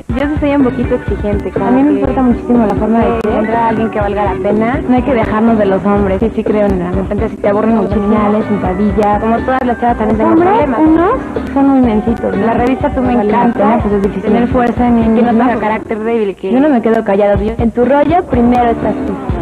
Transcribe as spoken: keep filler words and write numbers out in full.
Yo sí soy un poquito exigente. A mí me importa muchísimo la forma de encontrar a alguien que valga la pena. No hay que dejarnos de los hombres. Sí, sí creo en la repente si te aburren mucho señales, sentadillas. Como todas las chavas también tengo Hombres, problemas. unos son muy mensitos, ¿no? La revista Tú me Vale la encanta. pena, pues es difícil Tener fuerza en mí, que no misma, tenga carácter débil. Que yo no me quedo callado. En tu rollo primero estás tú.